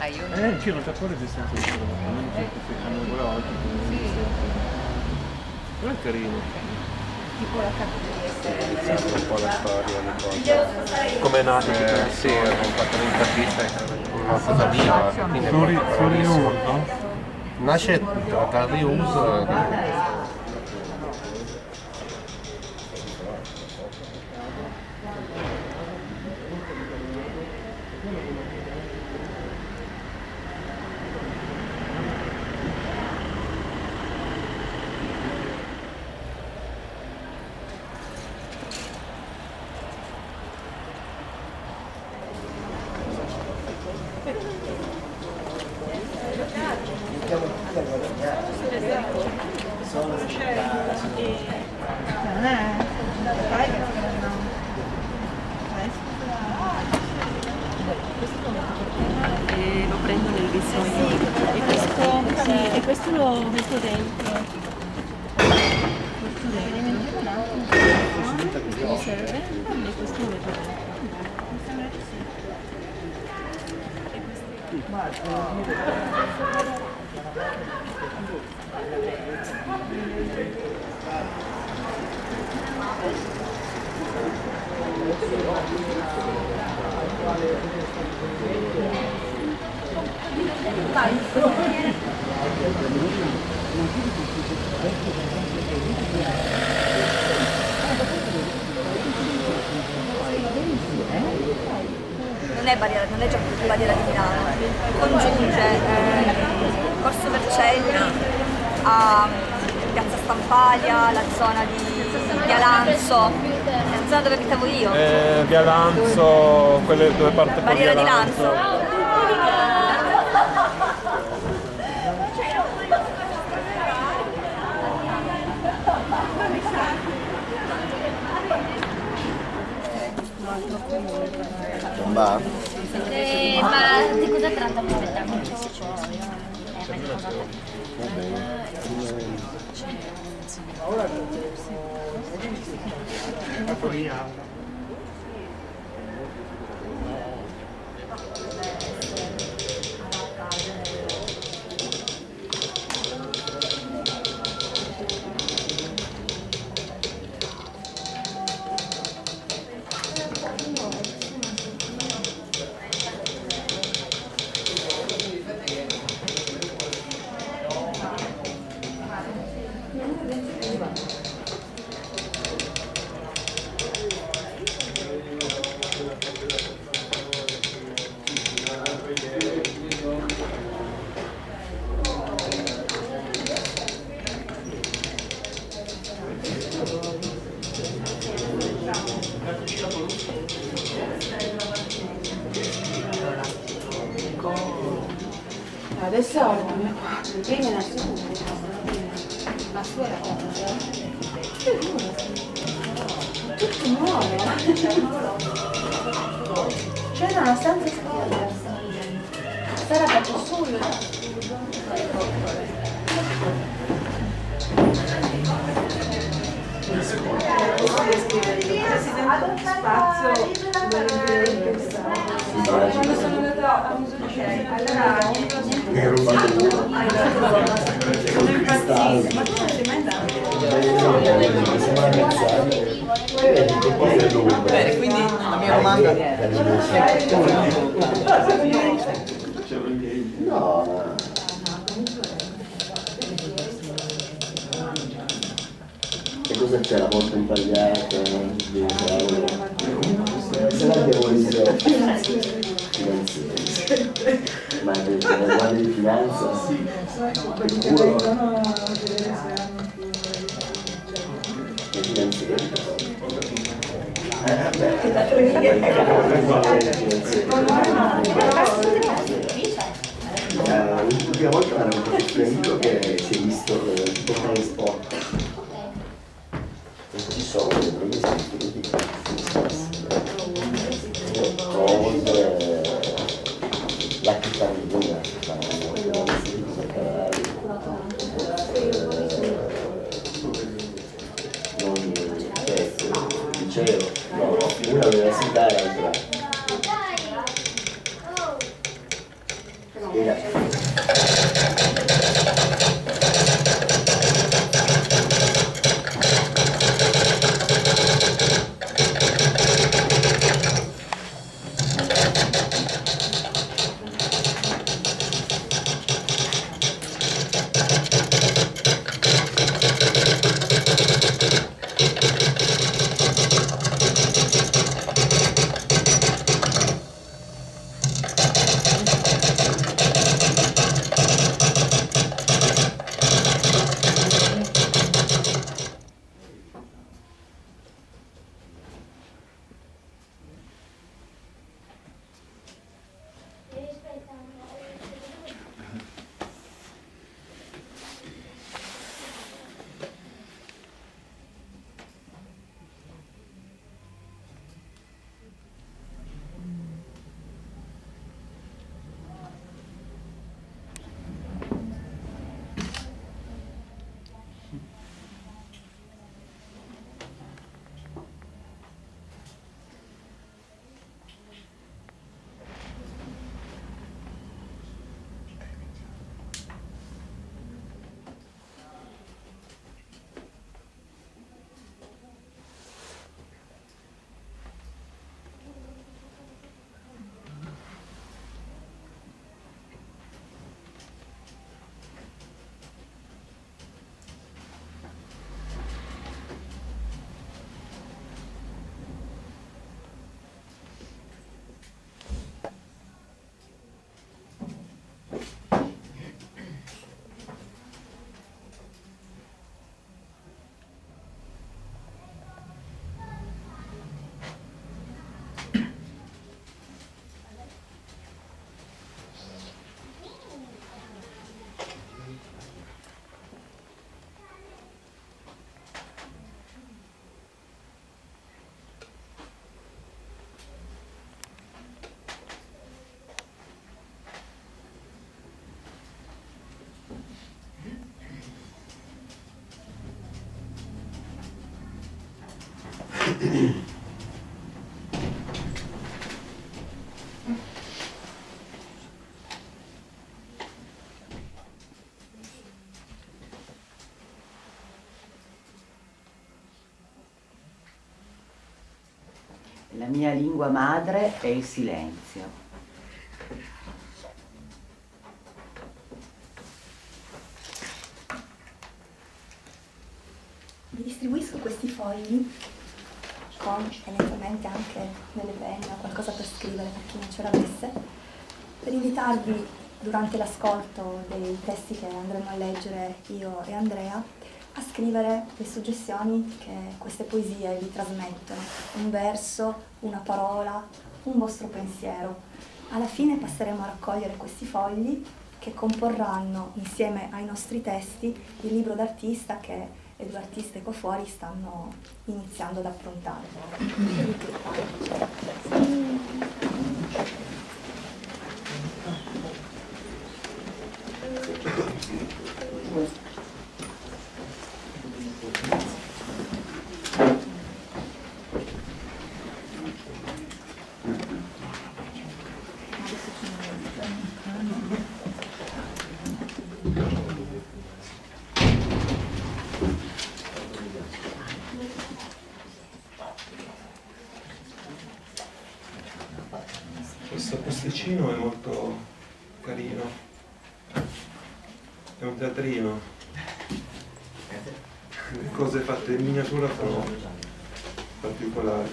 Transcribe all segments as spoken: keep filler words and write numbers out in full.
Ah, io? Eh, il giro per resistenza di quello che hanno quella oggi. Però è carino. Tipo la carta Sa un po' la storia di cosa. Come è nato? Eh, sì, ho fatto un'intervista una cosa mia. Sul riuso? Nasce dal riuso. E lo prendo nel visore e questo, sì, e questo lo metto dentro. Metto dentro. Questo mi serve e questo lo metto dentro. Mi sembra di sì. E non è barriera, non è già più barriera di Milano, congiunge eh, Corso Vercelli a Piazza Stampalia, la zona di Via Lanzo, la zona dove abitavo io. Eh, Via Lanzo, quelle dove parte Barriera di Lanzo. Non va? Eh, ma di cosa tratta lo spettacolo? Va bene. Adesso ho il mio quadro, prima la sua, la sua era cosa? Tutto nuovo. Cioè no, la stanza scrive. Sarà fatto solo. Spazio quando sono andata a Museo di Scienze allora Che rubato sono impazzita, ma tu non sei mai andato? Bene, quindi la mia domanda no. E cosa c'è? La porta intagliata? Se l'abbiamo visto finanzieri. Ma le guardie di finanza? Sì. Sicuro? Le finanzieri? Eh vabbè. L'ultima volta mi hanno detto un amico che si è visto tipo fare sport. Non ci sono le promesse di cose, la chitarrina, non liceo, no, una università e l'altra. La mia lingua madre è il silenzio. Vi distribuisco questi fogli con eventualmente anche delle penne o qualcosa per scrivere per chi non ce l'avesse, per invitarvi durante l'ascolto dei testi che andremo a leggere io e Andrea a scrivere le suggestioni che queste poesie vi trasmettono, un verso, una parola, un vostro pensiero. Alla fine passeremo a raccogliere questi fogli che comporranno insieme ai nostri testi il libro d'artista che le due artiste qua fuori stanno iniziando ad approntare. Questo posticino è molto carino, è un teatrino, le cose fatte in miniatura sono particolari,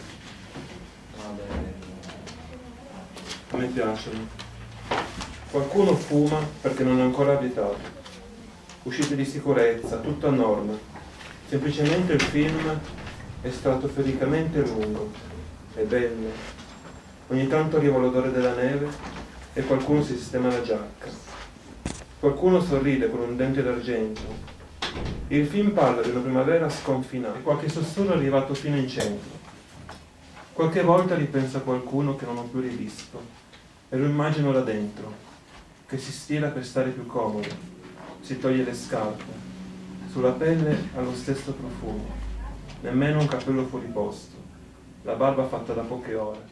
a me piacciono. Qualcuno fuma perché non è ancora vietato, uscite di sicurezza, tutto a norma, semplicemente il film è stratofericamente lungo, è bello. Ogni tanto arriva l'odore della neve e qualcuno si sistema la giacca. Qualcuno sorride con un dente d'argento. Il film parla di una primavera sconfinata e qualche sussurro è arrivato fino in centro. Qualche volta ripensa a qualcuno che non ho più rivisto e lo immagino là dentro, che si stira per stare più comodo, si toglie le scarpe. Sulla pelle ha lo stesso profumo, nemmeno un capello fuori posto, la barba fatta da poche ore.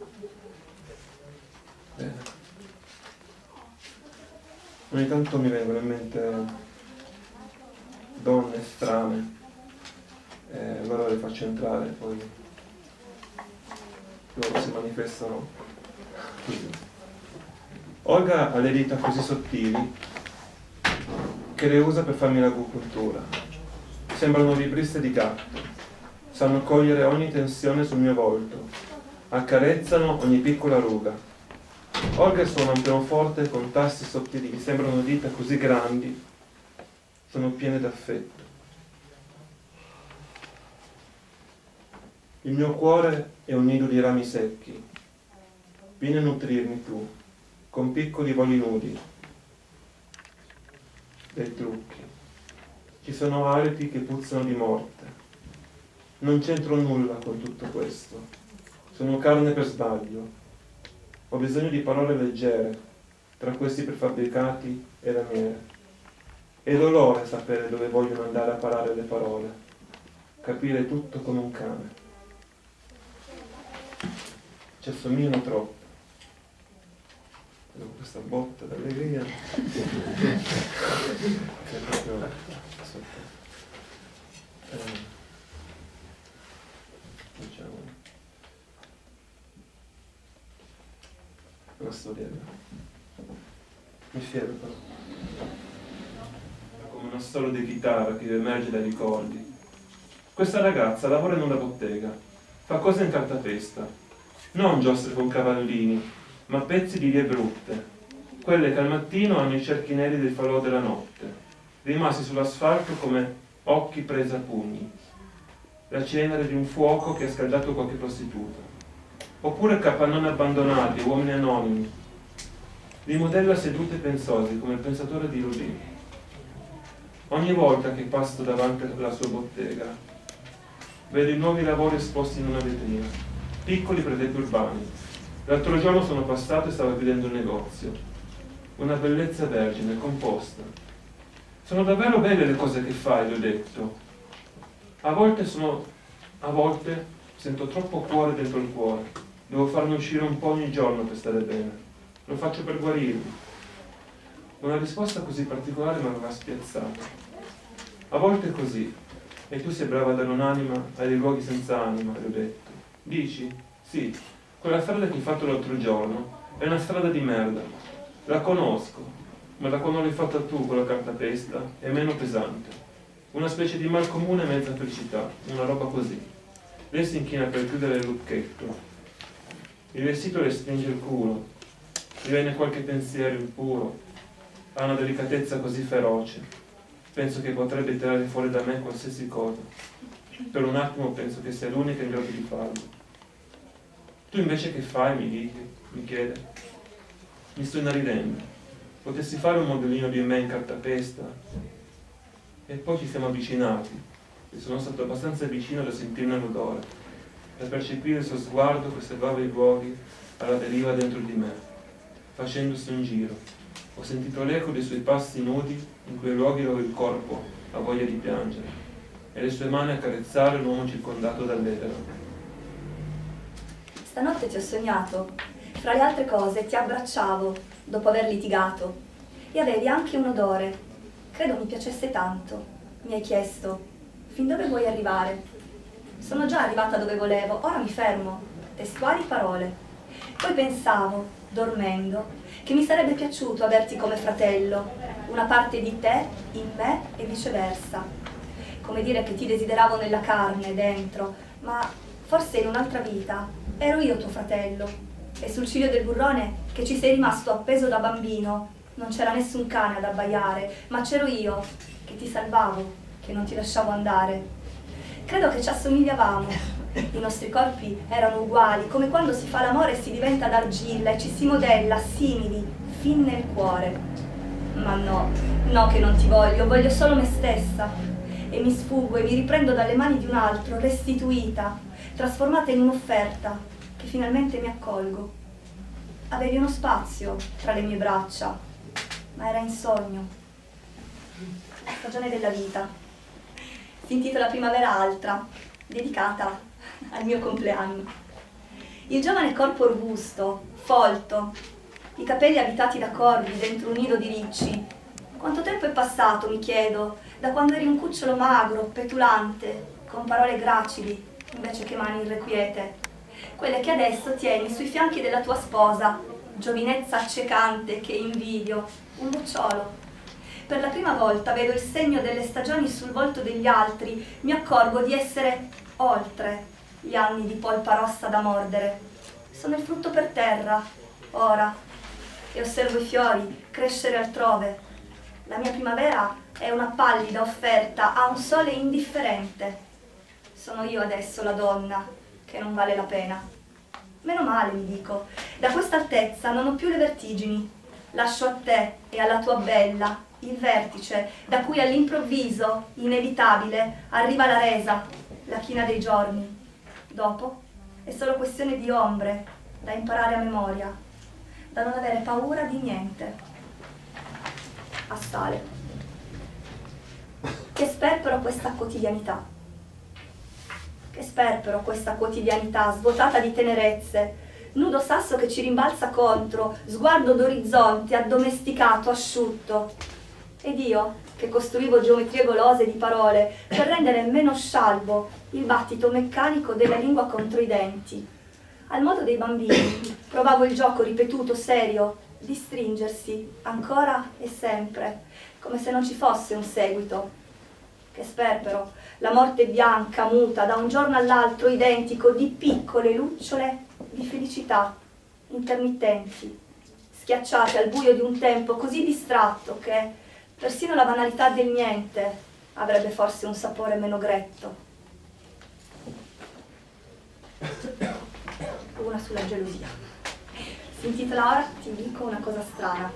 Bene. Ogni tanto mi vengono in mente donne strane, e allora le faccio entrare, poi loro si manifestano così. Olga ha le dita così sottili che le usa per farmi l'agopuntura. Sembrano vibriste di gatto, sanno cogliere ogni tensione sul mio volto, accarezzano ogni piccola ruga. Olga suona un pianoforte con tasti sottili che sembrano dita così grandi, sono piene d'affetto. Il mio cuore è un nido di rami secchi. Vieni a nutrirmi tu, con piccoli voli nudi, dei trucchi. Ci sono aliti che puzzano di morte. Non c'entro nulla con tutto questo. Sono carne per sbaglio. Ho bisogno di parole leggere, tra questi prefabbricati e lamiere. È dolore sapere dove vogliono andare a parare le parole, capire tutto come un cane. Ci assomigliano troppo. Vedo questa botta d'allegria. Che è proprio... Eh, diciamo... una storiella. Mi fermo però. Come una solo di chitarra che emerge dai ricordi. Questa ragazza lavora in una bottega, fa cose in cartapesta, non giostre con cavallini, ma pezzi di vie brutte, quelle che al mattino hanno i cerchi neri del falò della notte, rimasti sull'asfalto come occhi presi a pugni, la cenere di un fuoco che ha scaldato qualche prostituta. Oppure capannoni abbandonati, uomini anonimi. Li modella sedute e pensosi, come il pensatore di Rudin. Ogni volta che passo davanti alla sua bottega, vedo i nuovi lavori esposti in una vetrina, piccoli presepi urbani. L'altro giorno sono passato e stavo vedendo un negozio. Una bellezza vergine, composta. Sono davvero belle le cose che fai, le ho detto. A volte sono... a volte... Sento troppo cuore dentro il cuore. Devo farne uscire un po' ogni giorno per stare bene. Lo faccio per guarirmi. Una risposta così particolare mi aveva spiazzato. A volte è così. E tu sei brava a dare un'anima ai dei luoghi senza anima, le ho detto. Dici? Sì. Quella strada che hai fatto l'altro giorno è una strada di merda. La conosco. Ma da quando l'hai fatta tu con la cartapesta è meno pesante. Una specie di mal comune e mezza felicità. Una roba così. Lei si inchina per chiudere il lucchetto. Il vestito le stringe il culo, mi viene qualche pensiero impuro, ha una delicatezza così feroce, penso che potrebbe tirare fuori da me qualsiasi cosa. Per un attimo penso che sia l'unica in grado di farlo. Tu invece che fai, mi dici, mi chiede. Mi sto inaridendo. Potessi fare un modellino di me in cartapesta? E poi ci siamo avvicinati, e sono stato abbastanza vicino da sentirne l'odore, per percepire il suo sguardo che osservava i luoghi alla deriva dentro di me, facendosi un giro. Ho sentito l'eco dei suoi passi nudi in quei luoghi dove il corpo ha voglia di piangere, e le sue mani accarezzare l'uomo circondato dall'etero. Stanotte ti ho sognato. Fra le altre cose ti abbracciavo dopo aver litigato e avevi anche un odore. Credo mi piacesse tanto. Mi hai chiesto: fin dove vuoi arrivare? Sono già arrivata dove volevo, ora mi fermo. Testuali parole. Poi pensavo, dormendo, che mi sarebbe piaciuto averti come fratello, una parte di te in me e viceversa. Come dire che ti desideravo nella carne, dentro, ma forse in un'altra vita ero io tuo fratello. E sul ciglio del burrone che ci sei rimasto appeso da bambino non c'era nessun cane ad abbaiare, ma c'ero io che ti salvavo, che non ti lasciavo andare. Credo che ci assomigliavamo, i nostri corpi erano uguali, come quando si fa l'amore e si diventa d'argilla e ci si modella simili, fin nel cuore. Ma no, no che non ti voglio, voglio solo me stessa. E mi sfuggo e mi riprendo dalle mani di un altro, restituita, trasformata in un'offerta, che finalmente mi accolgo. Avevi uno spazio tra le mie braccia, ma era in sogno. Stagione della vita. Si intitola Primavera Altra, dedicata al mio compleanno. Il giovane corpo robusto, folto, i capelli abitati da corvi dentro un nido di ricci. Quanto tempo è passato, mi chiedo, da quando eri un cucciolo magro, petulante, con parole gracili invece che mani irrequiete, quelle che adesso tieni sui fianchi della tua sposa, giovinezza accecante che invidio, un bocciolo. Per la prima volta vedo il segno delle stagioni sul volto degli altri, mi accorgo di essere oltre gli anni di polpa rossa da mordere. Sono il frutto per terra, ora, e osservo i fiori crescere altrove. La mia primavera è una pallida offerta a un sole indifferente. Sono io adesso la donna che non vale la pena. Meno male, mi dico, da questa altezza non ho più le vertigini. Lascio a te e alla tua bella il vertice da cui all'improvviso, inevitabile, arriva la resa, la china dei giorni. Dopo è solo questione di ombre da imparare a memoria, da non avere paura di niente. Assale. Che sperpero questa quotidianità. Che sperpero questa quotidianità svuotata di tenerezze, nudo sasso che ci rimbalza contro, sguardo d'orizzonte, addomesticato, asciutto. Ed io, che costruivo geometrie golose di parole per rendere meno scialbo il battito meccanico della lingua contro i denti. Al modo dei bambini, provavo il gioco ripetuto, serio, di stringersi, ancora e sempre, come se non ci fosse un seguito. Che sperpero, la morte bianca, muta, da un giorno all'altro identico, di piccole lucciole di felicità, intermittenti, schiacciate al buio di un tempo così distratto che persino la banalità del niente avrebbe forse un sapore meno gretto. Una sulla gelosia. Si intitola Ora ti dico una cosa strana.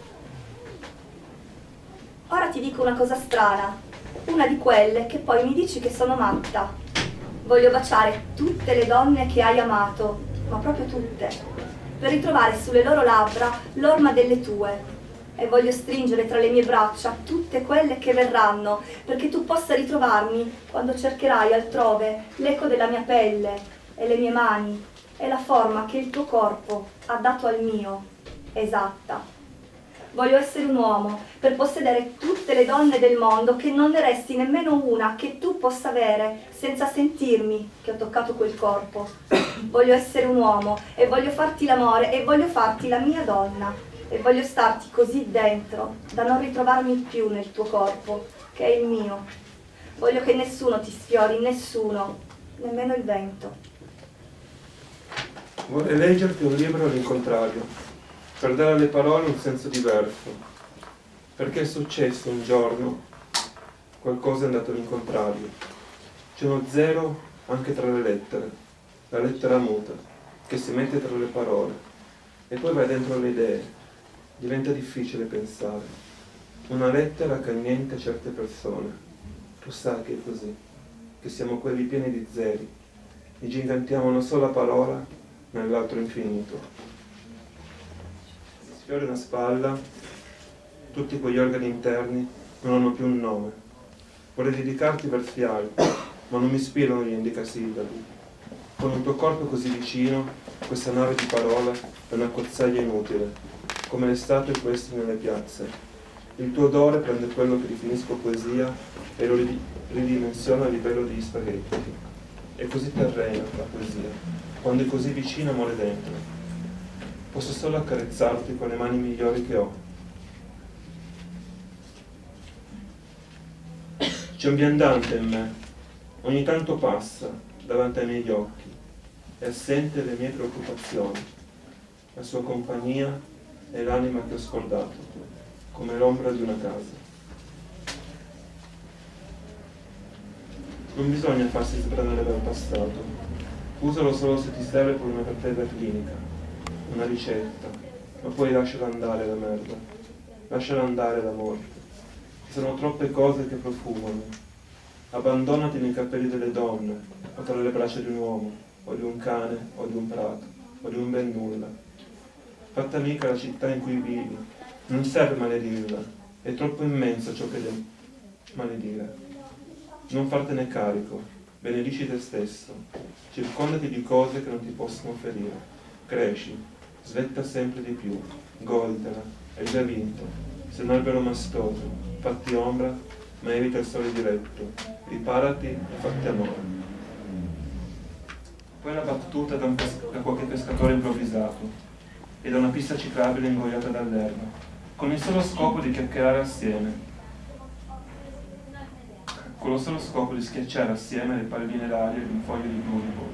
Ora ti dico una cosa strana, una di quelle che poi mi dici che sono matta. Voglio baciare tutte le donne che hai amato, ma proprio tutte, per ritrovare sulle loro labbra l'orma delle tue. E voglio stringere tra le mie braccia tutte quelle che verranno, perché tu possa ritrovarmi quando cercherai altrove l'eco della mia pelle, e le mie mani e la forma che il tuo corpo ha dato al mio, esatta. Voglio essere un uomo per possedere tutte le donne del mondo, che non ne resti nemmeno una che tu possa avere senza sentirmi che ho toccato quel corpo. Voglio essere un uomo e voglio farti l'amore e voglio farti la mia donna e voglio starti così dentro da non ritrovarmi più nel tuo corpo, che è il mio. Voglio che nessuno ti sfiori, nessuno, nemmeno il vento. Vorrei leggerti un libro all'incontrario, per dare alle parole un senso diverso, perché è successo un giorno, qualcosa è andato all'incontrario. C'è uno zero anche tra le lettere, la lettera muta, che si mette tra le parole, e poi va dentro le idee, diventa difficile pensare. Una lettera che annienta certe persone, tu sai che è così, che siamo quelli pieni di zeri, e gigantiamo una sola parola nell'altro infinito. Sfiora una spalla, tutti quegli organi interni non hanno più un nome. Vorrei dedicarti versi alti, ma non mi ispirano gli indicasillabi. Con un tuo corpo così vicino, questa nave di parole è una cozzaglia inutile, come le statue queste nelle piazze. Il tuo odore prende quello che definisco poesia e lo ridimensiona a livello di spaghetti. È così terrena la poesia, quando è così vicina muore dentro. Posso solo accarezzarti con le mani migliori che ho. C'è un viandante in me, ogni tanto passa davanti ai miei occhi, è assente le mie preoccupazioni. La sua compagnia è l'anima che ho scordato, come l'ombra di una casa. Non bisogna farsi sbranare dal passato, usalo solo se ti serve per una cartella clinica, una ricetta, ma poi lasciala andare la merda, lasciala andare la morte. Ci sono troppe cose che profumano. Abbandonati nei capelli delle donne, o tra le braccia di un uomo, o di un cane, o di un prato, o di un ben nulla. Fatta amica la città in cui vivi, non serve maledirla, è troppo immensa ciò che devi maledire. Non fartene carico, benedici te stesso, circondati di cose che non ti possono ferire, cresci, svetta sempre di più, goditela, hai già vinto, sei un albero mastoso, fatti ombra, ma evita il sole diretto, riparati e fatti amore. Poi la battuta da, un pes- da qualche pescatore improvvisato e da una pista ciclabile ingoiata dall'erba, con il solo scopo di chiacchierare assieme, con lo solo scopo di schiacciare assieme le palline d'aria di un foglio di pluribolo.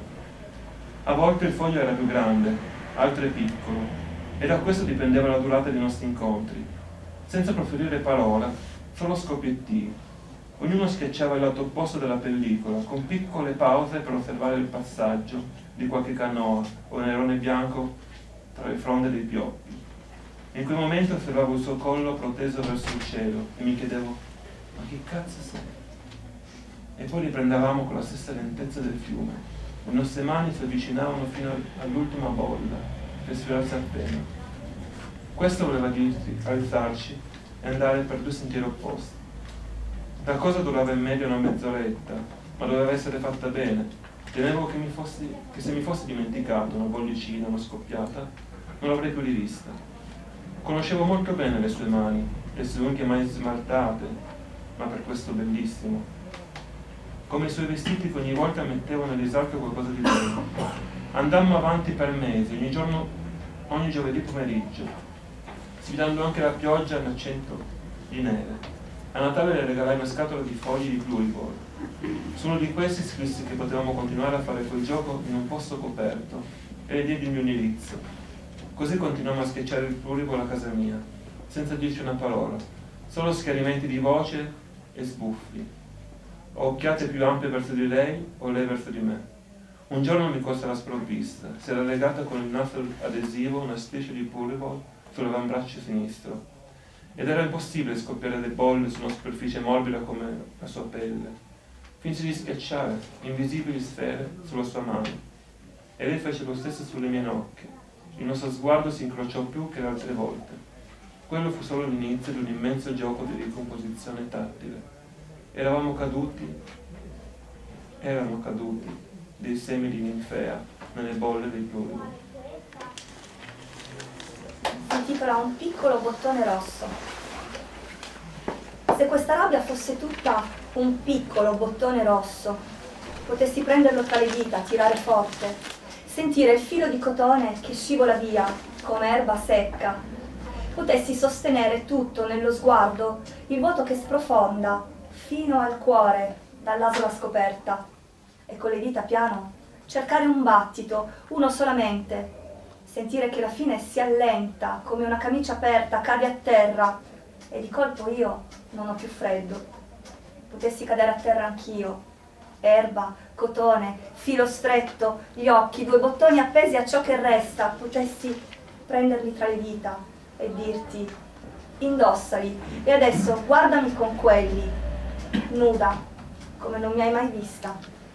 A volte il foglio era più grande, altre piccolo, e da questo dipendeva la durata dei nostri incontri. Senza proferire parola, solo scoppiettii. Ognuno schiacciava il lato opposto della pellicola, con piccole pause per osservare il passaggio di qualche canoa o nerone bianco tra le fronde dei pioppi. In quel momento osservavo il suo collo proteso verso il cielo e mi chiedevo: ma chi cazzo sei? E poi riprendevamo con la stessa lentezza del fiume. Le nostre mani si avvicinavano fino all'ultima bolla per sfiorarsi appena. Questo voleva dirti alzarci e andare per due sentieri opposti. La cosa durava in media una mezz'oretta, ma doveva essere fatta bene. Temevo che, mi fossi, che se mi fossi dimenticato una bollicina, una scoppiata, non l'avrei più rivista. Conoscevo molto bene le sue mani, le sue unghie mai smaltate, ma per questo bellissimo. Come i suoi vestiti che ogni volta mettevano nell'esarco qualcosa di bello. Andammo avanti per mesi, ogni giorno, ogni giovedì pomeriggio, sfidando anche la pioggia all'accento di neve. A Natale le regalai una scatola di fogli di pluriball. Su uno di questi scrissi che potevamo continuare a fare quel gioco in un posto coperto e le diedi il mio indirizzo. Così continuammo a schiacciare il pluriball a casa mia, senza dirci una parola, solo schiarimenti di voce e sbuffi. O occhiate più ampie verso di lei o lei verso di me. Un giorno mi colse la sprovvista, si era legata con il nastro adesivo una specie di pluriball sull'avambraccio sinistro. Ed era impossibile scoppiare le bolle su una superficie morbida come la sua pelle. Finsi di schiacciare invisibili sfere sulla sua mano. E lei fece lo stesso sulle mie nocche. Il nostro sguardo si incrociò più che le altre volte. Quello fu solo l'inizio di un immenso gioco di ricomposizione tattile. Eravamo caduti, erano caduti dei semi di ninfea nelle bolle dei plurimi. Si intitola Un piccolo bottone rosso. Se questa rabbia fosse tutta un piccolo bottone rosso, potessi prenderlo tra le dita, tirare forte, sentire il filo di cotone che scivola via come erba secca, potessi sostenere tutto nello sguardo, il vuoto che sprofonda fino al cuore dall'asola scoperta, e con le dita piano cercare un battito, uno solamente, sentire che la fine si allenta come una camicia aperta, cade a terra, e di colpo io non ho più freddo. Potessi cadere a terra anch'io, erba, cotone, filo stretto, gli occhi, due bottoni appesi a ciò che resta, potessi prenderli tra le dita e dirti: indossali, e adesso guardami con quelli, nuda, come non mi hai mai vista.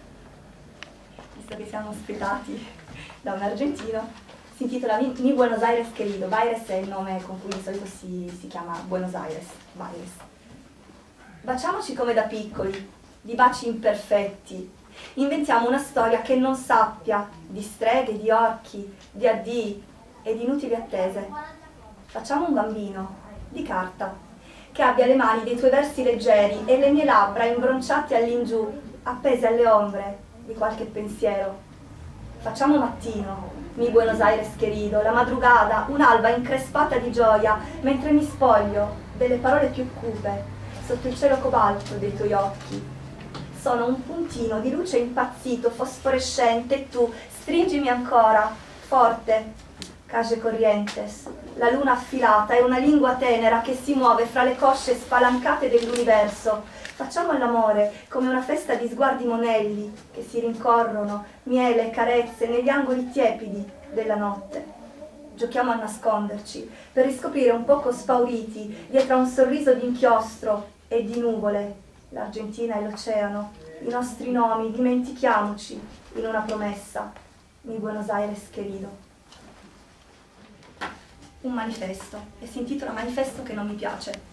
Visto che siamo ospitati da un argentino, si intitola Mi, Mi Buenos Aires Querido. Baires è il nome con cui di solito si, si chiama Buenos Aires. Baires. Baciamoci come da piccoli, di baci imperfetti. Inventiamo una storia che non sappia di streghe, di orchi, di addii e di inutili attese. Facciamo un bambino, di carta, che abbia le mani dei tuoi versi leggeri e le mie labbra imbronciate all'ingiù, appese alle ombre di qualche pensiero. Facciamo mattino, mi Buenos Aires querido, la madrugada, un'alba increspata di gioia, mentre mi spoglio delle parole più cupe, sotto il cielo cobalto dei tuoi occhi. Sono un puntino di luce impazzito, fosforescente, e tu stringimi ancora, forte, Calle Corrientes. La luna affilata è una lingua tenera che si muove fra le cosce spalancate dell'universo. Facciamo l'amore come una festa di sguardi monelli che si rincorrono, miele e carezze negli angoli tiepidi della notte. Giochiamo a nasconderci per riscoprire un poco spauriti dietro a un sorriso di inchiostro e di nuvole l'Argentina e l'oceano, i nostri nomi, dimentichiamoci in una promessa. Mi Buenos Aires querido. Un manifesto, e si intitola Manifesto che non mi piace.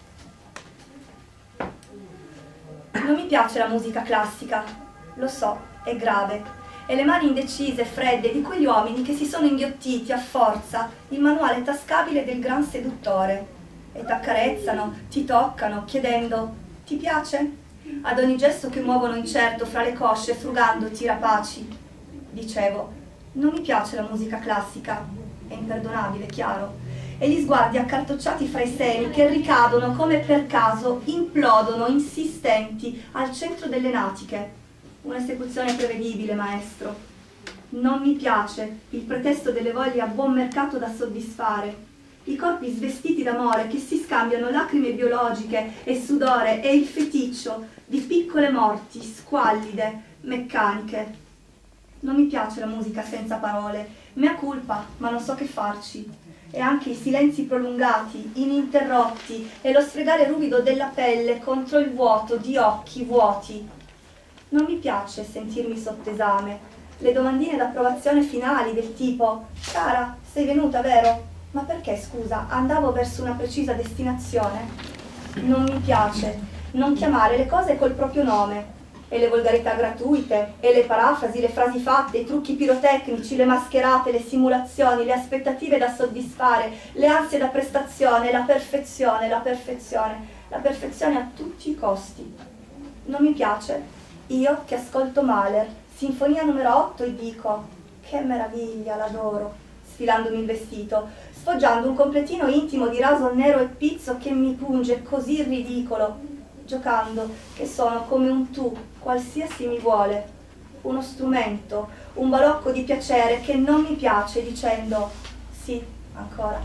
Non mi piace la musica classica, lo so, è grave, e le mani indecise e fredde di quegli uomini che si sono inghiottiti a forza il manuale tascabile del gran seduttore e t'accarezzano, ti toccano, chiedendo «Ti piace?» ad ogni gesto che muovono incerto fra le cosce, frugandoti rapaci. Dicevo, non mi piace la musica classica, è imperdonabile, chiaro, e gli sguardi accartocciati fra i seni che ricadono come per caso, implodono insistenti al centro delle natiche. Un'esecuzione prevedibile, maestro. Non mi piace il pretesto delle voglie a buon mercato da soddisfare, i corpi svestiti d'amore che si scambiano lacrime biologiche e sudore e il feticcio di piccole morti squallide, meccaniche. Non mi piace la musica senza parole, mea culpa, ma non so che farci. E anche i silenzi prolungati, ininterrotti, e lo sfregare ruvido della pelle contro il vuoto di occhi vuoti. Non mi piace sentirmi sotto esame, le domandine d'approvazione finali del tipo «Cara, sei venuta, vero? Ma perché, scusa, andavo verso una precisa destinazione?» Non mi piace non chiamare le cose col proprio nome, e le volgarità gratuite, e le parafrasi, le frasi fatte, i trucchi pirotecnici, le mascherate, le simulazioni, le aspettative da soddisfare, le ansie da prestazione, la perfezione, la perfezione, la perfezione a tutti i costi. Non mi piace, io che ascolto Mahler, Sinfonia numero otto, e dico «Che meraviglia, l'adoro», sfilandomi il vestito, sfoggiando un completino intimo di raso nero e pizzo che mi punge così ridicolo, giocando che sono come un tu, qualsiasi mi vuole, uno strumento, un balocco di piacere che non mi piace, dicendo sì, ancora.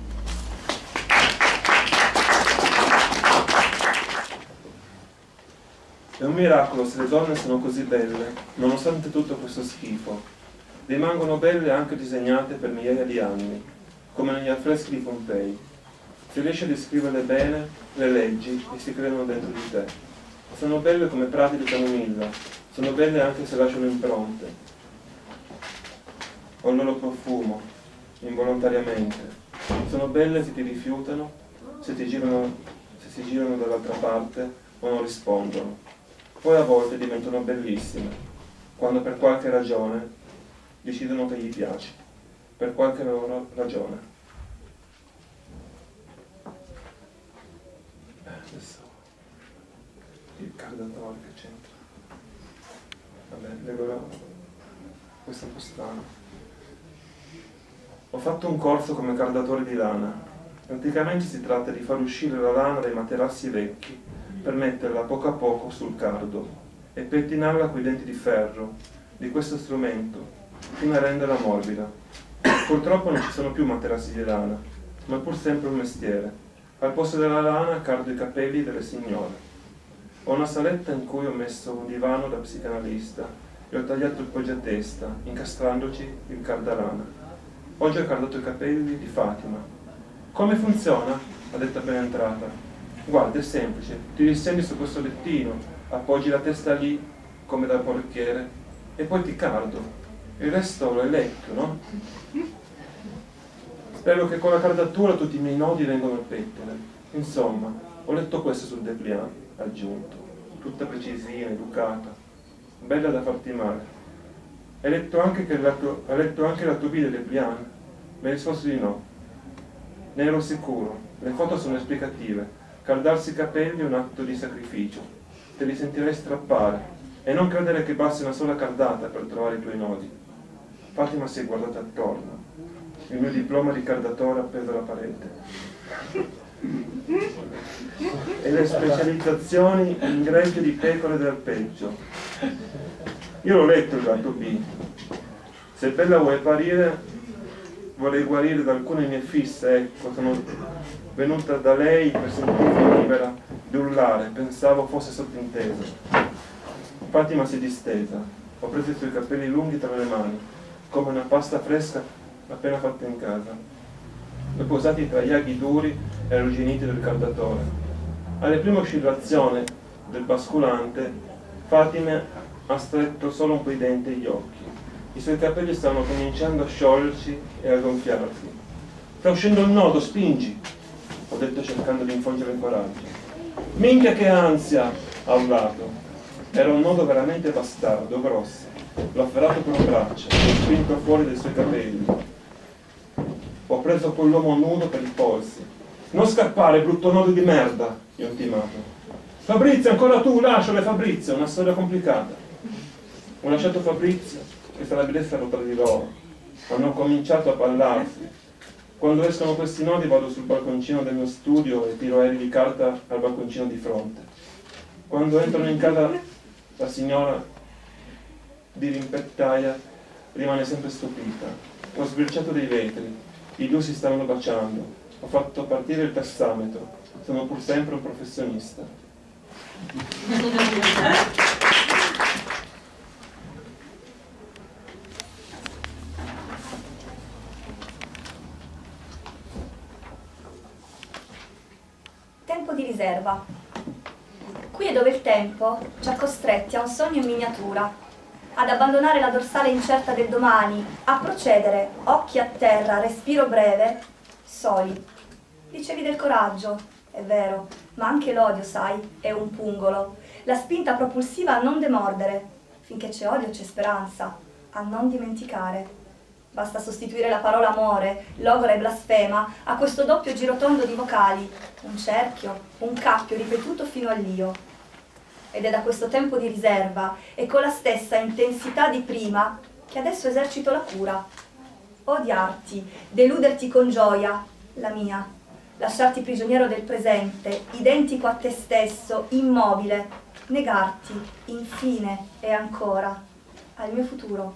È un miracolo se le donne sono così belle, nonostante tutto questo schifo. Rimangono belle anche disegnate per migliaia di anni, come negli affreschi di Pompei. Se riesci a descriverle bene, le leggi e si creano dentro di te. Sono belle come prati di camomilla, sono belle anche se lasciano impronte. O il loro profumo, involontariamente. Sono belle se ti rifiutano, se ti girano, se si girano dall'altra parte o non rispondono. Poi a volte diventano bellissime, quando per qualche ragione decidono che gli piace, per qualche loro ragione. Eh, adesso il cardatore che c'entra. Vabbè, leggo questo è un po' strano. Ho fatto un corso come cardatore di lana. Praticamente si tratta di far uscire la lana dai materassi vecchi per metterla poco a poco sul cardo e pettinarla coi denti di ferro di questo strumento fino a renderla morbida. Purtroppo non ci sono più materassi di lana, ma è pur sempre un mestiere. Al posto della lana cardo i capelli delle signore. Ho una saletta in cui ho messo un divano da psicanalista e ho tagliato il poggiatesta, incastrandoci il cardalana. Oggi ho cardato i capelli di Fatima. Come funziona? Ha detto appena entrata. Guarda, è semplice, ti ristendi su questo lettino, appoggi la testa lì, come da portiere, e poi ti cardo. Il resto l'hai letto, no? Spero che con la cardatura tutti i miei nodi vengano al pettine. Insomma, ho letto questo sul dépliant, ha aggiunto, tutta precisina, educata, bella da farti male. Hai letto anche, che la tu- hai letto anche la tua vita dépliant? Mi hai risposto di no. Ne ero sicuro, le foto sono esplicative. Caldarsi i capelli è un atto di sacrificio. Te li sentirei strappare e non credere che basti una sola cardata per trovare i tuoi nodi. Fatima si è guardata attorno. Il mio diploma di cardatore appeso alla parete. E le specializzazioni in gregge di pecore del peggio. Io l'ho letto il lato B. Se bella vuoi apparire, vorrei guarire da alcune mie fisse, ecco, sono venuta da lei per sentirmi libera di urlare, pensavo fosse sottinteso. Fatima si è distesa, ho preso i suoi capelli lunghi tra le mani, come una pasta fresca appena fatta in casa. Li ho posati tra gli aghi duri e arrugginiti del caldatore. Alle prime oscillazioni del basculante, Fatima ha stretto solo un po' i denti e gli occhi. I suoi capelli stavano cominciando a sciogliersi e a gonfiarsi. Sta uscendo il nodo, spingi! Ho detto cercando di infondere coraggio. Minchia che ansia! Ha urlato. Era un nodo veramente bastardo, grosso. L'ho afferrato per un braccio, l'ho spinto fuori dai suoi capelli. Ho preso quell'uomo nudo per i polsi. Non scappare, brutto nodo di merda! Gli ho intimato. Fabrizio, ancora tu, lasciale Fabrizio, è una storia complicata. Ho lasciato Fabrizio e se la vedessero tra di loro. Hanno cominciato a parlarsi. Quando escono questi nodi vado sul balconcino del mio studio e tiro aerei di carta al balconcino di fronte. Quando entrano in casa la signora di rimpettaia rimane sempre stupita. Ho sbirciato dei vetri, i due si stavano baciando. Ho fatto partire il tassametro. Sono pur sempre un professionista. Tempo di riserva. Qui è dove il tempo ci ha costretti a un sogno in miniatura, ad abbandonare la dorsale incerta del domani, a procedere, occhi a terra, respiro breve, soli. Dicevi del coraggio, è vero, ma anche l'odio, sai, è un pungolo, la spinta propulsiva a non demordere. Finché c'è odio c'è speranza, a non dimenticare. Basta sostituire la parola amore, logora e blasfema, a questo doppio girotondo di vocali, un cerchio, un cappio ripetuto fino all'io. Ed è da questo tempo di riserva e con la stessa intensità di prima che adesso esercito la cura. Odiarti, deluderti con gioia, la mia, lasciarti prigioniero del presente, identico a te stesso, immobile, negarti, infine e ancora, al mio futuro.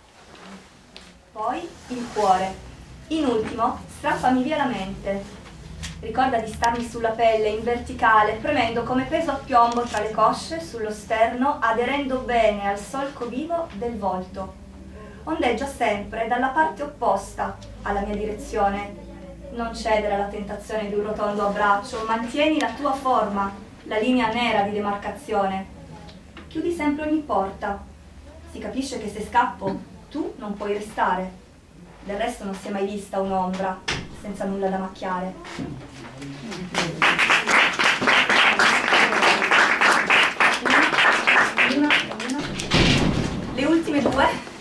Poi il cuore. In ultimo, strappami via la mente. Ricorda di starmi sulla pelle, in verticale, premendo come peso a piombo tra le cosce, sullo sterno, aderendo bene al solco vivo del volto. Ondeggia sempre dalla parte opposta alla mia direzione. Non cedere alla tentazione di un rotondo abbraccio, mantieni la tua forma, la linea nera di demarcazione. Chiudi sempre ogni porta. Si capisce che se scappo, tu non puoi restare. Del resto non si è mai vista un'ombra senza nulla da macchiare. Le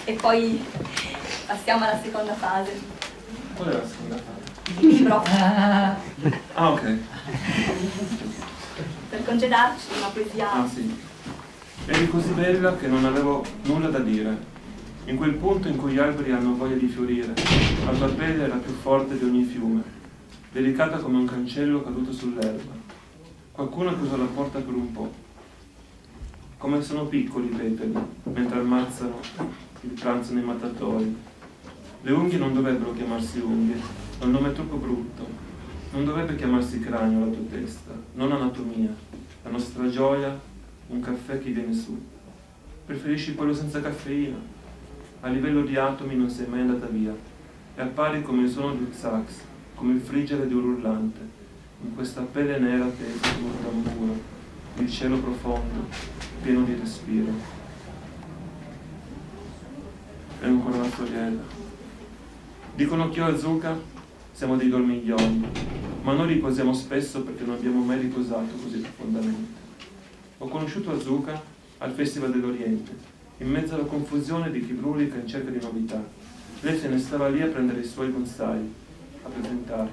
e poi passiamo alla seconda fase. Qual è la seconda fase? Il libro. Ah, ok. Per congedarci, una poesia. Ah, sì. Eri così bella che non avevo nulla da dire. In quel punto in cui gli alberi hanno voglia di fiorire, la tua pelle era più forte di ogni fiume, delicata come un cancello caduto sull'erba. Qualcuno ha chiuso la porta per un po'. Come sono piccoli i petali, mentre ammazzano il pranzo nei mattatori. Le unghie non dovrebbero chiamarsi unghie, è un nome troppo brutto. Non dovrebbe chiamarsi cranio la tua testa, non anatomia. La nostra gioia, un caffè che viene su. Preferisci quello senza caffeina? A livello di atomi non sei mai andata via e appari come il suono del sax, come il friggere di un rullante, in questa pelle nera tesa come un tamburo, il cielo profondo, pieno di respiro. E ancora una storiella. Dicono che io e Azuka siamo dei dormiglioni, ma noi riposiamo spesso perché non abbiamo mai riposato così profondamente. Ho conosciuto Azuka al Festival dell'Oriente, in mezzo alla confusione di chi brulica in cerca di novità. Lei se ne stava lì a prendere i suoi bonsai, a presentare.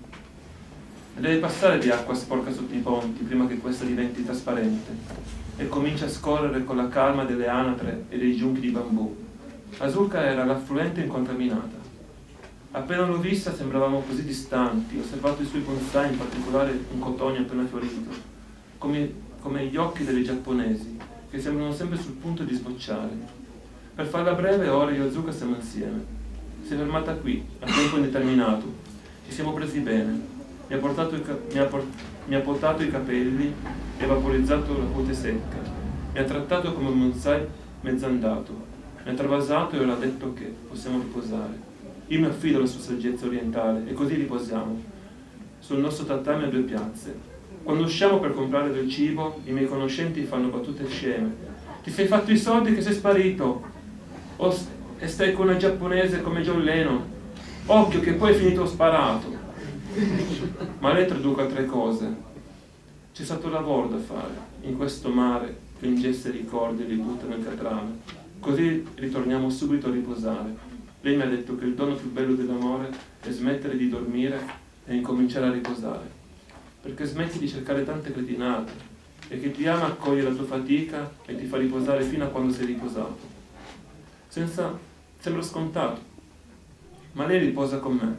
Deve passare di acqua sporca sotto i ponti prima che questa diventi trasparente e comincia a scorrere con la calma delle anatre e dei giunchi di bambù. Azuka era l'affluente incontaminata. Appena l'ho vista sembravamo così distanti, ho osservato i suoi bonsai, in particolare un cotonio appena fiorito, come, come gli occhi delle giapponesi, che sembrano sempre sul punto di sbocciare. Per farla breve, ora io e Azuka siamo insieme. Si è fermata qui, a tempo indeterminato. Ci siamo presi bene. Mi ha, portato i mi ha, por mi ha potato i capelli e vaporizzato la cute secca. Mi ha trattato come un bonsai mezz'andato. Mi ha travasato e ora ha detto che possiamo riposare. Io mi affido alla sua saggezza orientale e così riposiamo. Sul nostro tatami a due piazze. Quando usciamo per comprare del cibo, i miei conoscenti fanno battute sceme. Ti sei fatto i soldi che sei sparito? O e stai con una giapponese come John Lennon? Occhio che poi è finito sparato. Ma lei traduca tre cose. C'è stato lavoro da fare in questo mare che ingesse ricordi e li butta nel catrame. Così ritorniamo subito a riposare. Lei mi ha detto che il dono più bello dell'amore è smettere di dormire e incominciare a riposare. Perché smetti di cercare tante cretinate e che ti ama accoglie la tua fatica e ti fa riposare fino a quando sei riposato. Senza... sembra scontato, ma lei riposa con me.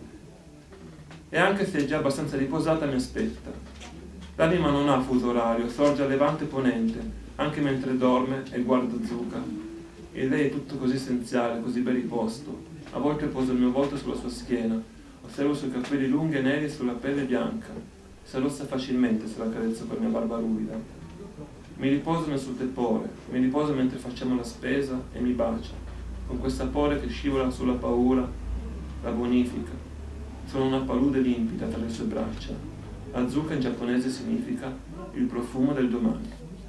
E anche se è già abbastanza riposata mi aspetta. L'anima non ha fuso orario, sorge a levante e ponente, anche mentre dorme e guarda Azuka. E lei è tutto così essenziale, così ben riposto. A volte poso il mio volto sulla sua schiena, osservo i suoi capelli lunghi e neri sulla pelle bianca. Si arrossa facilmente se la carezzo con la mia barba ruvida. Mi riposo nel suo tepore, mi riposo mentre facciamo la spesa e mi bacia, con quel sapore che scivola sulla paura, la bonifica. Sono una palude limpida tra le sue braccia. Azuka in giapponese significa il profumo del domani.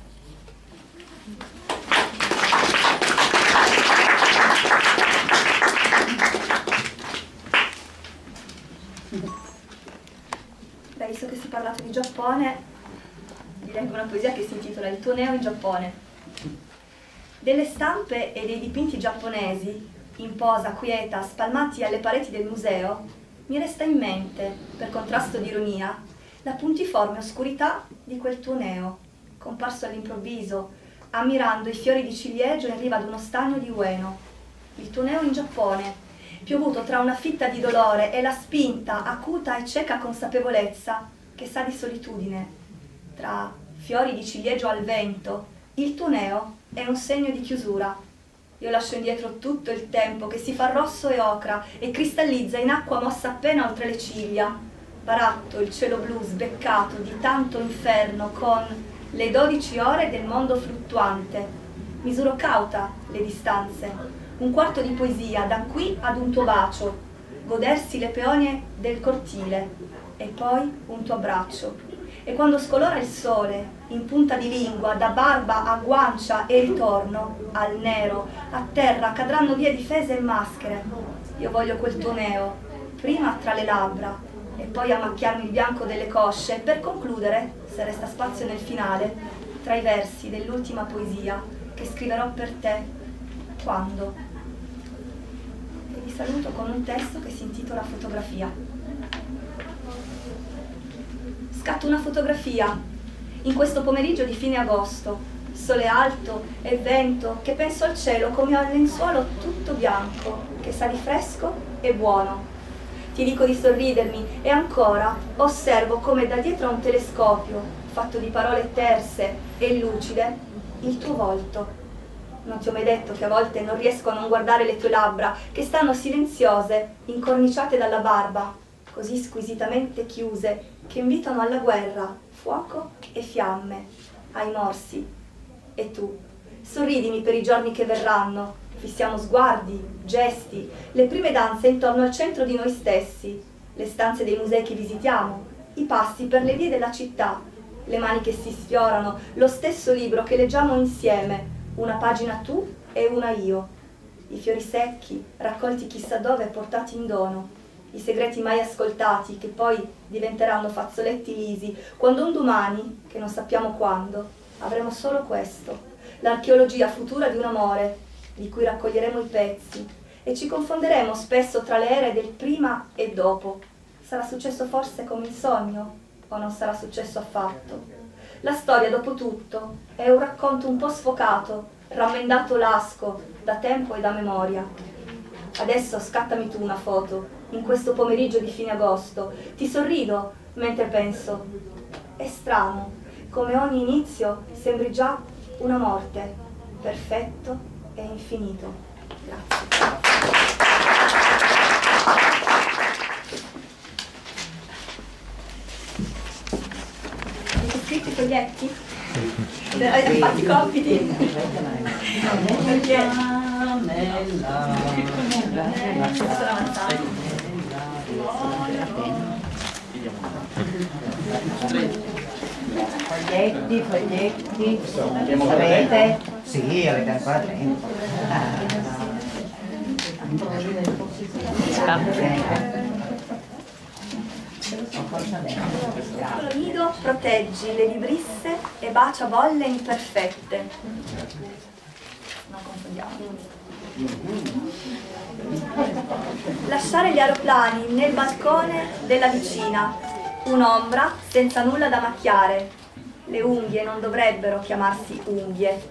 Beh, visto che si è parlato di Giappone, vi leggo una poesia che si intitola Il tuo neo in Giappone. Delle stampe e dei dipinti giapponesi, in posa quieta, spalmati alle pareti del museo, mi resta in mente, per contrasto di ironia, la puntiforme oscurità di quel tuo neo, comparso all'improvviso, ammirando i fiori di ciliegio in riva ad uno stagno di Ueno. Il tuo neo in Giappone, piovuto tra una fitta di dolore e la spinta, acuta e cieca consapevolezza che sa di solitudine. Tra fiori di ciliegio al vento, il tuo neo è un segno di chiusura. Io lascio indietro tutto il tempo che si fa rosso e ocra e cristallizza in acqua mossa appena oltre le ciglia. Baratto il cielo blu sbeccato di tanto inferno con le dodici ore del mondo fluttuante. Misuro cauta le distanze. Un quarto di poesia da qui ad un tuo bacio, godersi le peonie del cortile e poi un tuo abbraccio. E quando scolora il sole, in punta di lingua, da barba a guancia e ritorno, al nero, a terra cadranno via difese e maschere. Io voglio quel tuo neo, prima tra le labbra e poi a macchiarmi il bianco delle cosce, per concludere, se resta spazio nel finale, tra i versi dell'ultima poesia che scriverò per te quando saluto con un testo che si intitola Fotografia. Scatto una fotografia in questo pomeriggio di fine agosto, sole alto e vento che penso al cielo come al lenzuolo tutto bianco che sa di fresco e buono. Ti dico di sorridermi e ancora osservo come da dietro a un telescopio fatto di parole terse e lucide il tuo volto. Non ti ho mai detto che a volte non riesco a non guardare le tue labbra che stanno silenziose, incorniciate dalla barba, così squisitamente chiuse che invitano alla guerra fuoco e fiamme, ai morsi. E tu, sorridimi per i giorni che verranno, fissiamo sguardi, gesti, le prime danze intorno al centro di noi stessi, le stanze dei musei che visitiamo, i passi per le vie della città, le mani che si sfiorano, lo stesso libro che leggiamo insieme, una pagina tu e una io, i fiori secchi, raccolti chissà dove e portati in dono, i segreti mai ascoltati che poi diventeranno fazzoletti lisi, quando un domani, che non sappiamo quando, avremo solo questo, l'archeologia futura di un amore, di cui raccoglieremo i pezzi e ci confonderemo spesso tra le ere del prima e dopo. Sarà successo forse come in sogno o non sarà successo affatto? La storia, dopo tutto, è un racconto un po' sfocato, rammendato lasco da tempo e da memoria. Adesso scattami tu una foto, in questo pomeriggio di fine agosto. Ti sorrido mentre penso. È strano, come ogni inizio sembri già una morte, perfetto e infinito. Grazie. Scritti i foglietti? Avete fatto i compiti? Perché? Foglietti, foglietti. Avete? Sì, avete ancora tempo. Piccolo nido proteggi le vibrisse e bacia bolle imperfette. Non confondiamo. Lasciare gli aeroplani nel balcone della vicina, un'ombra senza nulla da macchiare. Le unghie non dovrebbero chiamarsi unghie.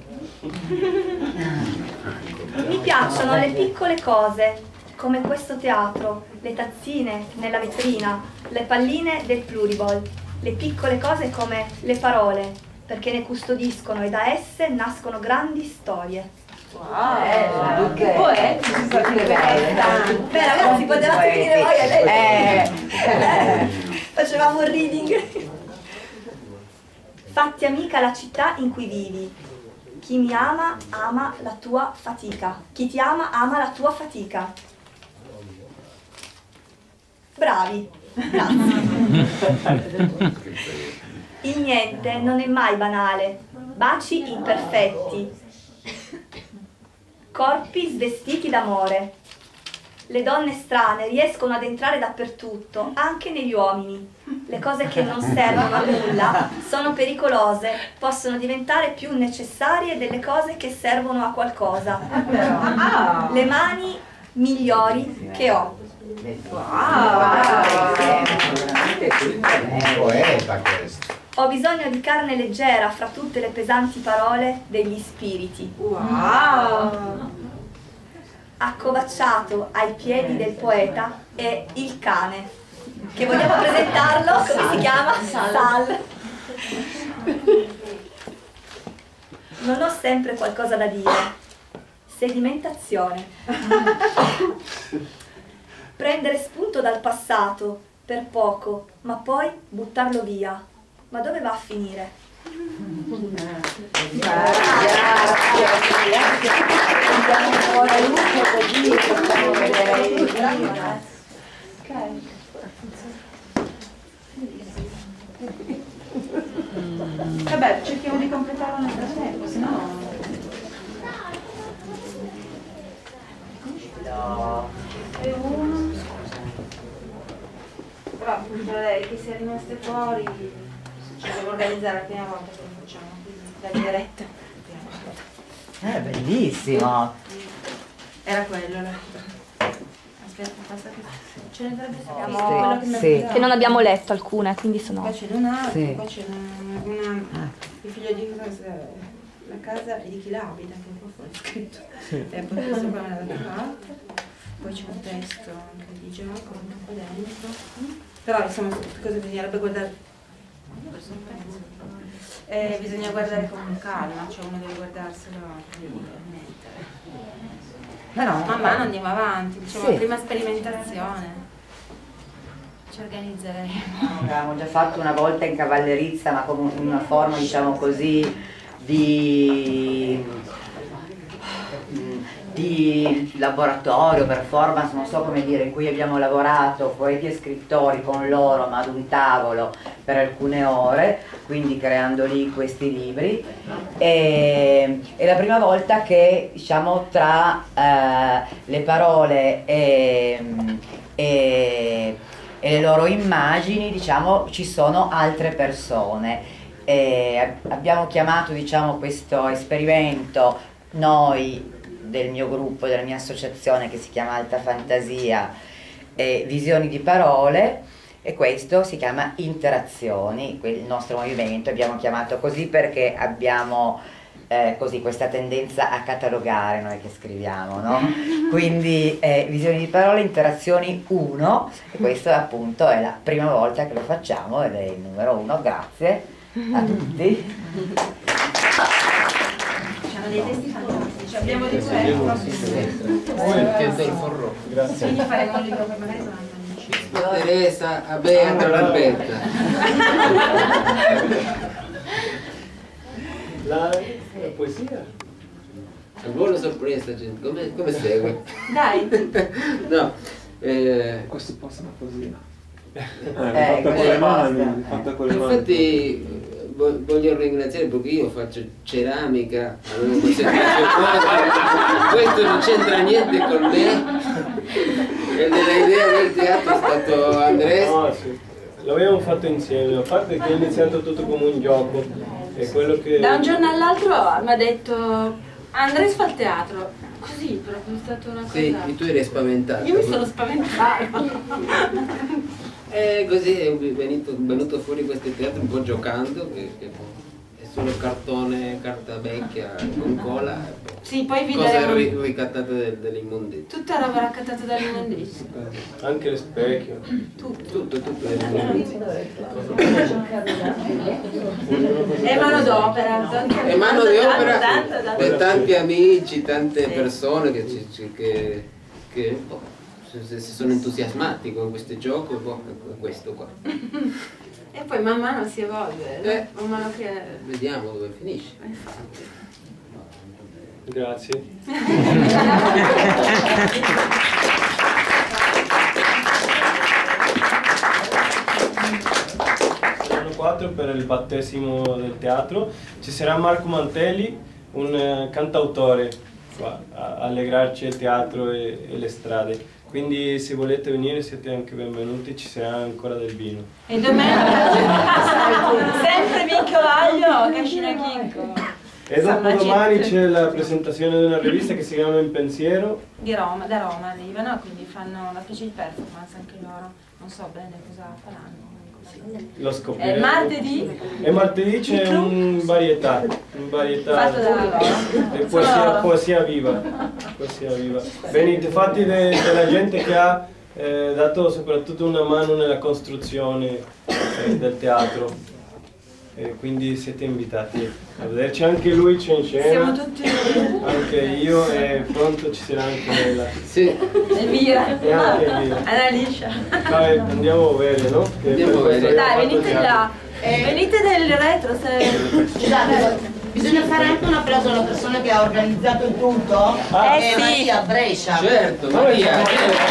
Mi piacciono le piccole cose, come questo teatro, le tazzine nella vetrina, le palline del pluriball, le piccole cose come le parole, perché ne custodiscono e da esse nascono grandi storie. Wow, che poetici sono stati belli. Beh ragazzi, potevate finire voi a lei. Eh. Facevamo un reading. Fatti amica la città in cui vivi. Chi mi ama, ama la tua fatica. Chi ti ama, ama la tua fatica. Bravi, grazie. Il niente non è mai banale. Baci imperfetti. Corpi svestiti d'amore. Le donne strane riescono ad entrare dappertutto, anche negli uomini. Le cose che non servono a nulla sono pericolose, possono diventare più necessarie delle cose che servono a qualcosa. Le mani migliori che ho. È poeta questo. Ho bisogno di carne leggera fra tutte le pesanti parole degli spiriti. Wow! Accovacciato ai piedi del poeta è il cane, che vogliamo presentarlo, come si chiama? Sal. Non ho sempre qualcosa da dire. Sedimentazione. Prendere spunto dal passato, per poco, ma poi buttarlo via. Ma dove va a finire? Vabbè, cerchiamo di completarlo nel frattempo, se no... No. E uno... Però appunto lei che sia rimaste fuori, ci devo organizzare la prima volta che lo facciamo, la diretta. È bellissimo. Era quello, là. Aspetta, passa che ce ne dovrebbe essere Abbiamo- quello che, mi sì. ha- che non abbiamo letto alcune, quindi sono... Qua c'è un altro, Sì. qua c'è una, una- il figlio di cosa- la casa è di chi l'abita, che qua fuori è scritto. E poi questo qua me l'ha dato parte. Poi c'è un testo anche di Giacomo qua dentro. Però insomma cosa bisognerebbe guardare? Eh, bisogna guardare con calma, cioè uno deve guardarselo mentre. No, no, Man mano andiamo avanti, diciamo Sì. la prima sperimentazione. Ci organizzeremo. Avevamo già fatto una volta in cavallerizza, ma con una forma, diciamo così, di, di laboratorio, performance, non so come dire, in cui abbiamo lavorato poeti e scrittori con loro, ma ad un tavolo per alcune ore, quindi creando lì questi libri. E, è la prima volta che, diciamo, tra eh, le parole e, e e le loro immagini, diciamo, ci sono altre persone. E abbiamo chiamato, diciamo, questo esperimento, noi del mio gruppo, della mia associazione che si chiama Alta Fantasia, eh, Visioni di Parole, e questo si chiama Interazioni, il nostro movimento abbiamo chiamato così perché abbiamo Eh, così questa tendenza a catalogare noi che scriviamo, no? Quindi eh, Visioni di Parole, Interazioni uno, e questo appunto è la prima volta che lo facciamo ed è il numero uno. Grazie a tutti. C'hanno dei testi fantastici, abbiamo di questo. Poi il chiede il forro. Grazie. Quindi faremo un libro che magari saranno amici. Teresa, a Beata, l'Alberta. La, la poesia. Al volo sorpresa, gente. Come, come segue? Dai, No, eh, Questo passa una poesia. Eh, Eh, fatta con quella le mani, basta. fatta con le mani. infatti vo- voglio ringraziare perché io faccio ceramica, avevo concentrato cose, questo non c'entra niente con me. E dell'idea del teatro è stato Andrea. No, sì. L'abbiamo fatto insieme, a parte che è iniziato tutto come un gioco. È quello che... da un giorno all'altro mi ha detto Andres fa il teatro. Così proprio è stata una cosa. Sì, e tu eri spaventato. Io mi sono spaventata. E così è venuto, venuto fuori questo teatro un po' giocando, che, che è solo cartone, carta vecchia con cola, Sì, poi vi cose daremo ri- ricattate del- dell'immondizia. tutta roba raccattata dall'immondizia. Anche le specchio. Tutto, tutto, tutto dell'immondizia. È manodopera. È mano di opera Tanto, tanto, per tanto. tanti amici, tante Sì. persone che, ci- ci- che, che boh, si si sono entusiasmati con questo gioco, boh, con questo qua. E poi man mano si evolve, Eh. man mano che. Vediamo dove finisce. Infatti. Grazie. Sono quattro per il battesimo del teatro. Ci sarà Marco Mantelli, un eh, cantautore, qua, a a allegrarci il teatro e, e le strade. Quindi se volete venire siete anche benvenuti, ci sarà ancora del vino. E domenica sempre Minchio Vaglio, Cascina Chinco. E dopo Insomma, domani gente- c'è la presentazione di una rivista che si chiama In Pensiero. Di Roma, da Roma arrivano, quindi fanno una specie di performance anche loro. Non so bene cosa faranno. Così. Lo È scopriremo. martedì, E martedì c'è un varietà, un varietà fatto da loro. e Sono poesia, loro. poesia viva. Poesia viva. Venite, fatti de- della gente che ha eh, dato soprattutto una mano nella costruzione eh, del teatro. E quindi siete invitati a vederci, anche lui c'è in Siamo scena, tutti anche io, e pronto ci sarà anche Nella. Sì, Elvira, E anche Elvira. Annaliscia. Dai, andiamo a vedere, no? Che Andiamo per a questo vedere. abbiamo Dai, fatto venite teatro. là. Venite del retro se. Scusate, bisogna fare anche un applauso alla persona che ha organizzato il tutto, Ah. che è Eh sì. Maria Brescia. certo, Maria.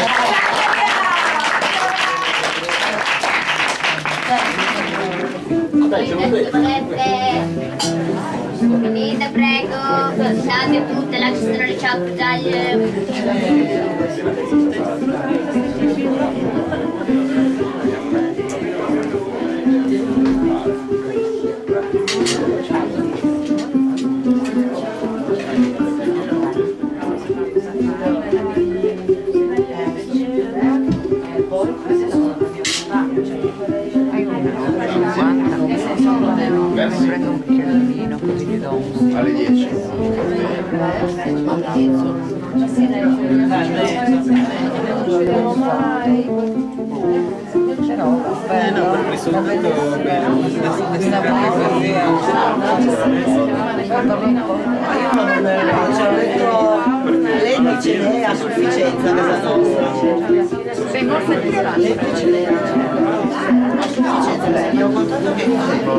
Venite, prego, salve a tutte, la nostra ricetta dagli... Eh no, per risolto bene, lei dice lei è a sufficienza a casa nostra. Sei molto attiva. Lei dice lei a sufficienza, gli ho contato che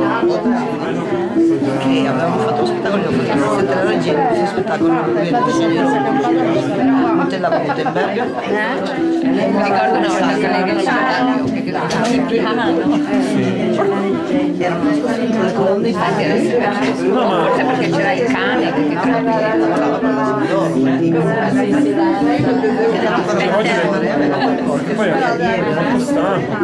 che avevamo fatto un spettacolo, gli ho fatto sette la regia, questo spettacolo non vedo Montella Gutenberg. Mi ricordo una volta che lei che ci erano le colonne infatti adesso forse perché c'era il cane che lavorava con l'asilo poi è molto stanco,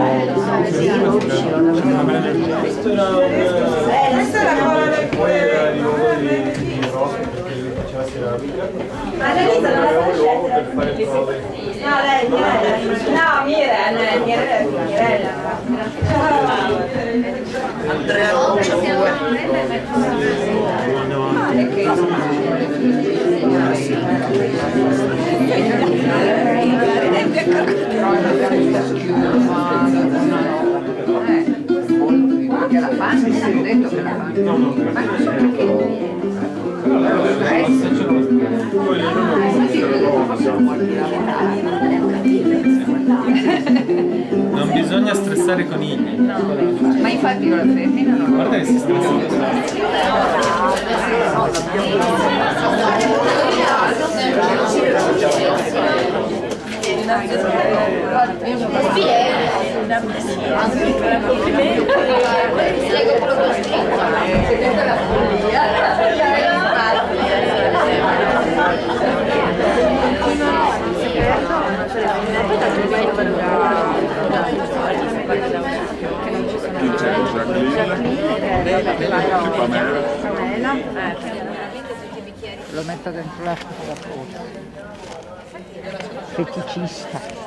Questo era un... Questa è la cosa del poi era il luogo di, di Rossi perché lui faceva ceramica. Ma lei non Aveva un luogo per fare prove. No, lei, Mirella. No, Mirella, Mirella, Mirella. Andrea Lucia che la fanno, mi hanno detto che la fanno. no, no, non bisogna stressare i conigli. No, ma infatti con la femmina non Guarda che si stressano. Lo metto dentro la foto. Feticista.